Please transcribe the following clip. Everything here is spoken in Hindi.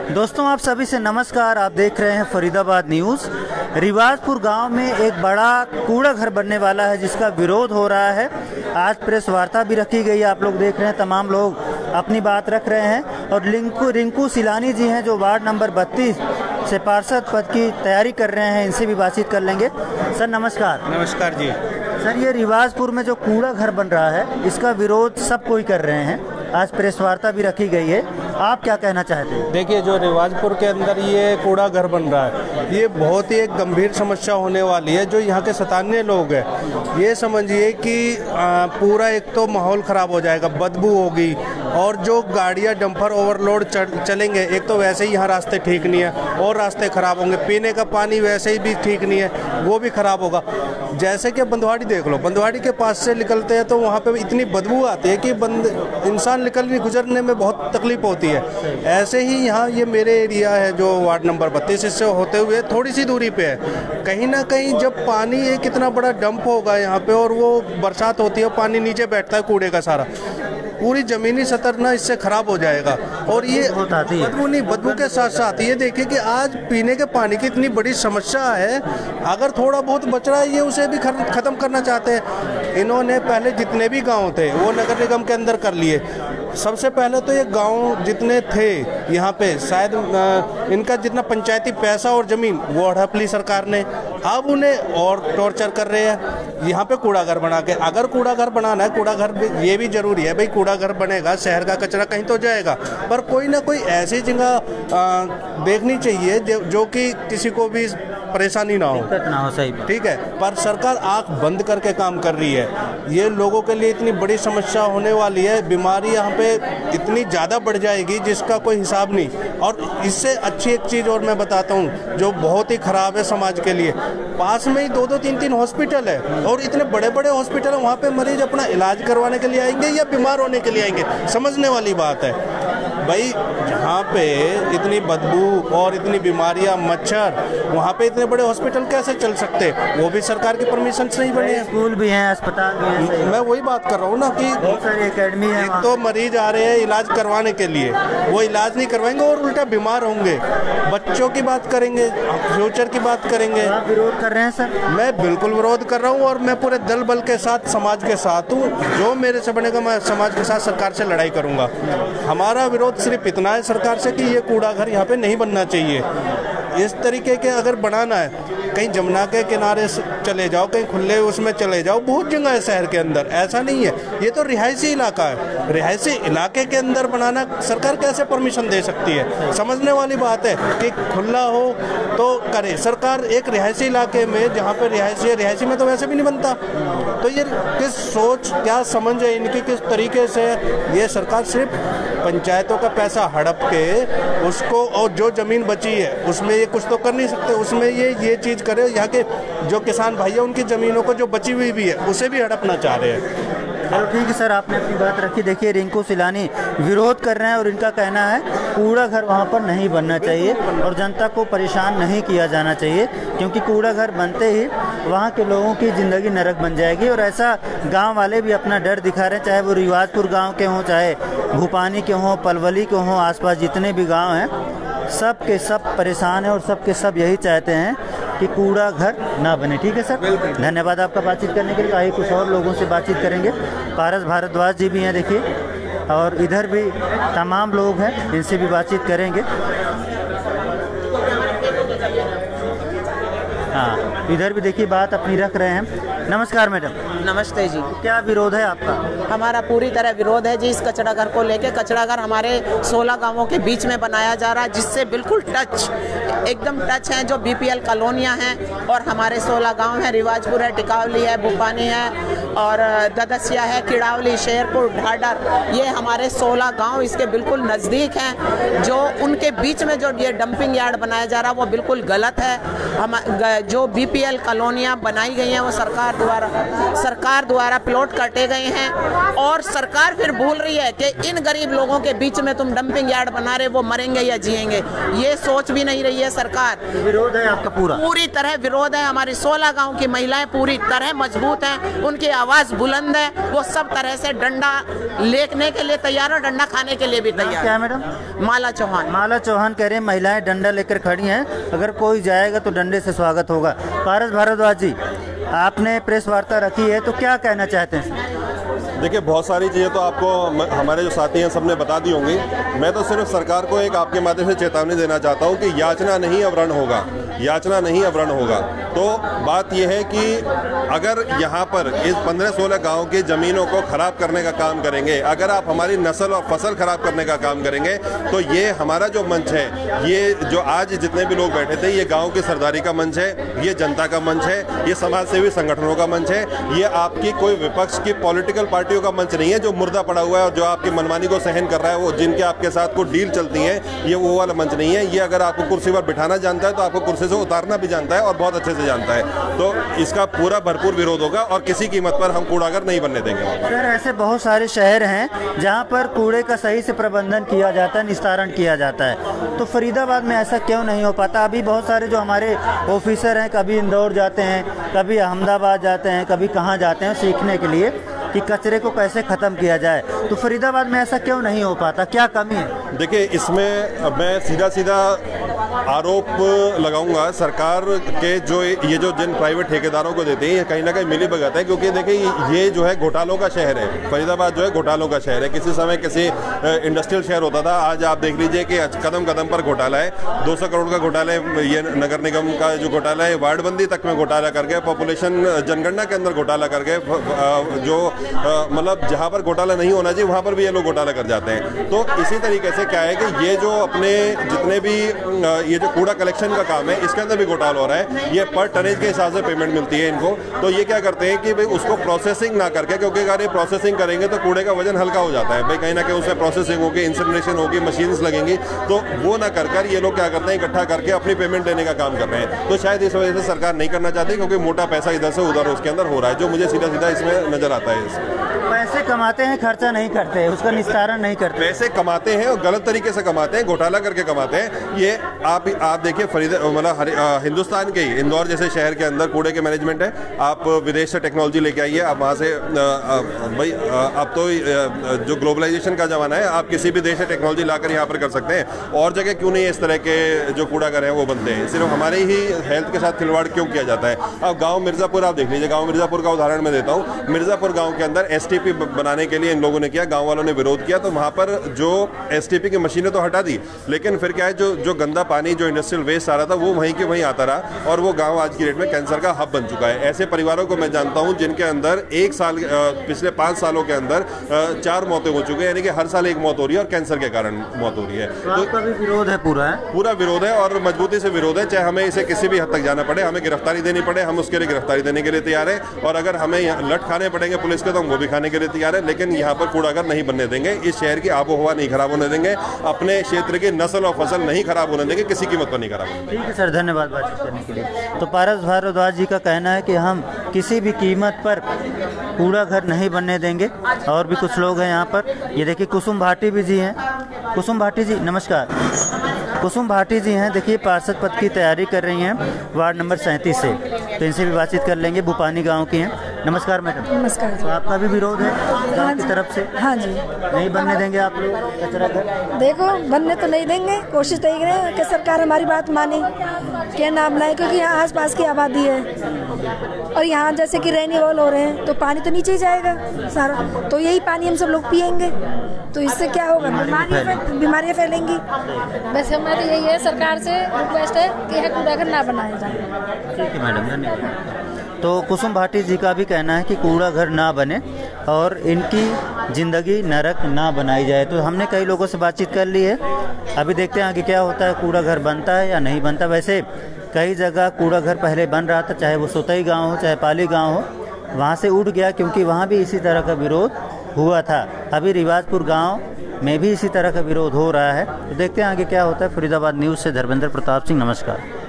दोस्तों आप सभी से नमस्कार। आप देख रहे हैं फरीदाबाद न्यूज़। रिवाजपुर गांव में एक बड़ा कूड़ा घर बनने वाला है जिसका विरोध हो रहा है। आज प्रेस वार्ता भी रखी गई है। आप लोग देख रहे हैं तमाम लोग अपनी बात रख रहे हैं और रिंकू सिलानी जी हैं जो वार्ड नंबर 32 से पार्षद पद की तैयारी कर रहे हैं। इनसे भी बातचीत कर लेंगे। सर नमस्कार। नमस्कार जी। सर ये रिवाजपुर में जो कूड़ा घर बन रहा है इसका विरोध सब कोई कर रहे हैं। आज प्रेस वार्ता भी रखी गई है, आप क्या कहना चाहते हैं? देखिए, जो रिवाजपुर के अंदर ये कूड़ा घर बन रहा है ये बहुत ही एक गंभीर समस्या होने वाली है। जो यहाँ के 97 लोग हैं, ये समझिए कि पूरा एक तो माहौल ख़राब हो जाएगा, बदबू होगी, और जो गाड़ियाँ डंपर ओवरलोड चलेंगे, एक तो वैसे ही यहाँ रास्ते ठीक नहीं है और रास्ते ख़राब होंगे, पीने का पानी वैसे ही भी ठीक नहीं है, वो भी ख़राब होगा। जैसे कि बंदवाड़ी देख लो, बंदवाड़ी के पास से निकलते हैं तो वहाँ पे इतनी बदबू आती है कि इंसान गुजरने में बहुत तकलीफ होती है। ऐसे ही यहाँ ये मेरे एरिया है जो वार्ड नंबर 32, इससे होते हुए थोड़ी सी दूरी पे है। कहीं ना कहीं जब पानी एक इतना बड़ा डंप होगा यहाँ पे और वो बरसात होती है, पानी नीचे बैठता है कूड़े का सारा, पूरी ज़मीनी सतह ना इससे ख़राब हो जाएगा। और ये बदबू के साथ साथ ये देखिए कि आज पीने के पानी की इतनी बड़ी समस्या है, अगर थोड़ा बहुत बच रहा है ये उसे भी ख़त्म करना चाहते हैं। इन्होंने पहले जितने भी गांव थे वो नगर निगम के अंदर कर लिए। सबसे पहले तो ये गांव जितने थे यहाँ पे, शायद इनका जितना पंचायती पैसा और ज़मीन वो हड़प ली सरकार ने। अब उन्हें और टॉर्चर कर रहे हैं यहाँ पे कूड़ा घर बना के। अगर कूड़ा घर बनाना है, कूड़ा घर ये भी ज़रूरी है भाई, कूड़ा घर बनेगा, शहर का कचरा कहीं तो जाएगा, पर कोई ना कोई ऐसी जगह देखनी चाहिए जो कि किसी को भी परेशानी ना हो। सही, ठीक है, पर सरकार आंख बंद करके काम कर रही है। ये लोगों के लिए इतनी बड़ी समस्या होने वाली है, बीमारी यहाँ पे इतनी ज़्यादा बढ़ जाएगी जिसका कोई हिसाब नहीं। और इससे अच्छी एक चीज़ और मैं बताता हूँ जो बहुत ही ख़राब है समाज के लिए, पास में ही 2-2, 3-3 हॉस्पिटल है और इतने बड़े बड़े हॉस्पिटल है, वहाँ पे मरीज अपना इलाज करवाने के लिए आएंगे या बीमार होने के लिए आएंगे, समझने वाली बात है भाई। जहाँ पे इतनी बदबू और इतनी बीमारियां, मच्छर, वहाँ पे इतने बड़े हॉस्पिटल कैसे चल सकते? वो भी सरकार की परमिशन से नहीं बने हैं। स्कूल भी हैं, अस्पताल भी हैं। मैं वही बात कर रहा हूँ ना कि बहुत सारी एकेडमी है। एक तो मरीज आ रहे हैं इलाज करवाने के लिए, वो इलाज नहीं करवाएंगे और उल्टा बीमार होंगे। बच्चों की बात करेंगे, फ्यूचर की बात करेंगे। आप विरोध कर रहे हैं सर? मैं बिल्कुल विरोध कर रहा हूँ और मैं पूरे दल बल के साथ, समाज के साथ हूँ। जो मेरे से बनेगा मैं समाज के साथ, सरकार से लड़ाई करूँगा। हमारा विरोध सिर्फ इतना है सरकार से कि ये कूड़ा घर यहाँ पे नहीं बनना चाहिए। इस तरीके के अगर बनाना है, कहीं जमुना के किनारे चले जाओ, कहीं खुले उसमें चले जाओ, बहुत जगह है शहर के अंदर, ऐसा नहीं है। ये तो रिहायशी इलाका है, रिहायशी इलाके के अंदर बनाना सरकार कैसे परमिशन दे सकती है? समझने वाली बात है कि खुला हो तो करे सरकार। एक रिहायशी इलाके में जहाँ पे रिहायशी में तो वैसे भी नहीं बनता। तो ये किस सोच, क्या समझ है इनकी, किस तरीके से ये सरकार सिर्फ पंचायतों का पैसा हड़प के उसको, और जो ज़मीन बची है उसमें ये कुछ तो कर नहीं सकते, उसमें ये चीज़ करे। यहाँ के जो किसान भाई है उनकी ज़मीनों को जो बची हुई भी है उसे भी हड़पना चाह रहे हैं। चलो ठीक है सर, आपने अपनी बात रखी। देखिए रिंकू सिलानी विरोध कर रहे हैं और इनका कहना है कूड़ा घर वहाँ पर नहीं बनना चाहिए और जनता को परेशान नहीं किया जाना चाहिए, क्योंकि कूड़ा घर बनते ही वहाँ के लोगों की ज़िंदगी नरक बन जाएगी। और ऐसा गांव वाले भी अपना डर दिखा रहे हैं, चाहे वो रिवाजपुर गांव के हों, चाहे भूपानी के हों, पलवली के हों, आसपास जितने भी गांव हैं सब के सब परेशान हैं और सब के सब यही चाहते हैं कि कूड़ा घर ना बने। ठीक है सर, धन्यवाद आपका बातचीत करने के लिए। आइए कुछ और लोगों से बातचीत करेंगे। पारस भारद्वाज जी भी हैं देखिए, और इधर भी तमाम लोग हैं, इनसे भी बातचीत करेंगे। हाँ, इधर भी देखिए बात अपनी रख रहे हैं। नमस्कार मैडम। नमस्ते जी। क्या विरोध है आपका? हमारा पूरी तरह विरोध है जी इस कचरा घर को लेके। कचरा घर हमारे 16 गांवों के बीच में बनाया जा रहा है, जिससे बिल्कुल एकदम टच हैं जो बीपीएल कॉलोनियां हैं। और हमारे 16 गांव हैं, रिवाजपुर है, टिकावली है, भूपानी है और ददसिया है, किड़ावली, शेरपुर, ढाडर, ये हमारे 16 गांव इसके बिल्कुल नज़दीक हैं। जो उनके बीच में जो ये डंपिंग यार्ड बनाया जा रहा है वो बिल्कुल गलत है। हम जो बीपीएल कॉलोनियां बनाई गई हैं वो सरकार सरकार द्वारा प्लॉट काटे गए हैं और सरकार फिर भूल रही है कि इन गरीब लोगों के बीच में तुम डंपिंग यार्ड बना रहे, वो मरेंगे या जिएंगे, ये सोच भी नहीं रही है सरकार। विरोध है आपका पूरी तरह विरोध है। हमारी 16 गांव की महिलाएं पूरी तरह मजबूत हैं, उनकी आवाज बुलंद है, वो सब तरह से डंडा लेने के लिए तैयार है, डंडा खाने के लिए भी तैयार। क्या है मैडम? माला चौहान। माला चौहान कह रहे हैं महिलाएं डंडा लेकर खड़ी हैं, अगर कोई जाएगा तो डंडे से स्वागत होगा। पारस भारद्वाज जी, आपने प्रेस वार्ता रखी है तो क्या कहना चाहते हैं? देखिए, बहुत सारी चीज़ें तो आपको हमारे जो साथी हैं सबने बता दी होंगी। मैं तो सिर्फ सरकार को एक आपके माध्यम से चेतावनी देना चाहता हूं कि याचना नहीं अब रण होगा, याचना नहीं अब रण होगा। तो बात यह है कि अगर यहाँ पर इस 15-16 गाँव की ज़मीनों को ख़राब करने का काम करेंगे, अगर आप हमारी नस्ल और फसल ख़राब करने का काम करेंगे, तो ये हमारा जो मंच है, ये जो आज जितने भी लोग बैठे थे, ये गाँव की सरदारी का मंच है, ये जनता का मंच है, ये समाज सेवी संगठनों का मंच है, ये आपकी कोई विपक्ष की पॉलिटिकल पार्टियों का मंच नहीं है जो मुर्दा पड़ा हुआ है और जो आपकी मनमानी को सहन कर रहा है, वो जिनके आपके साथ को डील चलती है, ये वो वाला मंच नहीं है। ये अगर आपको कुर्सी पर बिठाना जानता है तो आपको कुर्सी से उतारना भी जानता है और बहुत अच्छे से जानता है। तो इसका पूरा भरपूर विरोध होगा और किसी कीमत पर हम कूड़ागर नहीं बनने देंगे। सर, ऐसे बहुत सारे शहर हैं जहाँ पर कूड़े का सही से प्रबंधन किया जाता है, निस्तारण किया जाता है, तो फरीदाबाद में ऐसा क्यों नहीं हो पाता? अभी बहुत सारे जो हमारे ऑफिसर हैं कभी इंदौर जाते हैं, कभी अहमदाबाद जाते हैं, कभी कहाँ जाते हैं सीखने के लिए कि कचरे को कैसे ख़त्म किया जाए, तो फरीदाबाद में ऐसा क्यों नहीं हो पाता? क्या कमी है? देखिए, इसमें मैं सीधा आरोप लगाऊंगा सरकार के, जो ये जो जिन प्राइवेट ठेकेदारों को देते हैं, ये कहीं ना कहीं मिली भगत है। क्योंकि देखिए, ये जो है घोटालों का शहर है, फरीदाबाद जो है घोटालों का शहर है। किसी समय किसी इंडस्ट्रियल शहर होता था, आज आप देख लीजिए कि कदम कदम पर घोटाला है। 200 करोड़ का घोटाला है, ये नगर निगम का जो घोटाला है, वार्डबंदी तक में घोटाला करके, पॉपुलेशन जनगणना के अंदर घोटाला करके, जो मतलब जहाँ पर घोटाला नहीं होना चाहिए वहाँ पर भी ये लोग घोटाला कर जाते हैं। तो इसी तरीके से क्या है कि ये जो अपने जितने भी ये जो कूड़ा कलेक्शन का काम है, इसके अंदर भी घोटाला हो रहा है। ये पर टनेज के हिसाब से पेमेंट मिलती है इनको। तो ये क्या करते हैं कि भाई उसको प्रोसेसिंग ना करके, क्योंकि अगर ये प्रोसेसिंग करेंगे तो कूड़े का वजन हल्का हो जाता है भाई, कहीं ना कहीं उसमें प्रोसेसिंग होगी, इंसिनरेशन होगी, मशीन्स लगेंगी, तो वो ना कर ये लोग क्या करते हैं, इकट्ठा करके अपनी पेमेंट देने का काम कर रहे हैं। तो शायद इस वजह से सरकार नहीं करना चाहती, क्योंकि मोटा पैसा इधर से उधर उसके अंदर हो रहा है, जो मुझे सीधा इसमें नजर आता है। पैसे कमाते हैं, खर्चा नहीं करते, उसका निस्तारण नहीं करते। पैसे कमाते हैं और गलत तरीके से कमाते हैं, घोटाला करके कमाते हैं। ये आप देखिए, मतलब हिंदुस्तान के ही इंदौर जैसे शहर के अंदर कूड़े के मैनेजमेंट है। आप विदेश से टेक्नोलॉजी लेके आइए, आप वहाँ से भाई अब तो जो ग्लोबलाइजेशन का जमाना है, आप किसी भी देश से टेक्नोलॉजी लाकर यहाँ पर कर सकते हैं। और जगह क्यों नहीं इस तरह के जो कूड़ागर हैं वो बनते हैं? सिर्फ हमारे ही हेल्थ के साथ खिलवाड़ क्यों किया जाता है? अब गाँव मिर्ज़ापुर आप देख लीजिए, गाँव मिर्ज़ापुर का उदाहरण मैं देता हूँ। मिर्ज़ापुर गाँव के अंदर STP बनाने के लिए इन लोगों ने किया, गांव वालों ने विरोध किया, तो वहां पर जो STP की मशीनें तो हटा दी, लेकिन फिर क्या है, जो गंदा पानी, जो इंडस्ट्रियल वेस्ट आ रहा था, वो वहीं के वहीं आता रहा और वो गांव आज की डेट में कैंसर का हब बन चुका है। ऐसे परिवारों को मैं जानता हूं जिनके अंदर पिछले 5 सालों के अंदर 4 मौतें हो चुकी है, यानी कि हर साल एक मौत हो रही है और कैंसर के कारण मौत हो रही है। तो आपका भी विरोध है? पूरा विरोध है और मजबूती से विरोध है। चाहे हमें इसे किसी भी हद तक जाना पड़े, हमें गिरफ्तारी देनी पड़े, हम उसके लिए गिरफ्तारी देने के लिए तैयार है, और अगर हमें लट खाने पड़ेंगे पुलिस के तो हम वो भी खाने के लिए तैयार है। लेकिन यहाँ पर कूड़ागर नहीं बनने देंगे, इस शहर की आबो हवा नहीं खराब होने देंगे, अपने क्षेत्र की नस्ल और फसल नहीं खराब होने देंगे, किसी कीमत पर नहीं खराब होने देंगे। ठीक है सर, धन्यवाद बातचीत करने के लिए। तो पारस भारद्वाज जी का कहना है कि हम किसी भी कीमत पर कूड़ा घर नहीं बनने देंगे। और भी कुछ लोग हैं यहाँ पर, ये देखिए कुसुम भाटी भी जी हैं। कुसुम भाटी जी नमस्कार। कुसुम भाटी जी हैं, देखिए पार्षद पद की तैयारी कर रही हैं वार्ड नंबर 37 से, तो इनसे भी बातचीत कर लेंगे। भूपानी गांव की हैं। नमस्कार मैडम। नमस्कार। तो आपका भी विरोध है गांव की तरफ से? हाँ जी। नहीं बनने देंगे आप लोग कचरा घर? देखो, बनने तो नहीं देंगे, कोशिश तो रहे हैं कि सरकार हमारी बात माने, क्या नाम लाए, क्योंकि यहाँ आसपास की आबादी है और यहाँ जैसे कि रेनीवॉल हो रहे हैं तो पानी तो नीचे ही जाएगा सारा, तो यही पानी हम सब लोग पियेंगे, तो इससे क्या होगा, बीमारियाँ फैलेंगी। बस हमारी यही है, सरकार से रिक्वेस्ट है कि यह कूड़ा घर ना बनाया जाए। ठीक है मैडम, धन्यवाद। तो कुसुम भाटी जी का भी कहना है कि कूड़ा घर ना बने और इनकी ज़िंदगी नरक ना बनाई जाए। तो हमने कई लोगों से बातचीत कर ली है, अभी देखते हैं आगे क्या होता है, कूड़ा घर बनता है या नहीं बनता। वैसे कई जगह कूड़ा घर पहले बन रहा था, चाहे वो सोतई गांव हो चाहे पाली गांव हो, वहाँ से उठ गया क्योंकि वहाँ भी इसी तरह का विरोध हुआ था। अभी रिवाजपुर गाँव में भी इसी तरह का विरोध हो रहा है। तो देखते हैं आगे क्या होता है। फरीदाबाद न्यूज़ से धर्मेंद्र प्रताप सिंह, नमस्कार।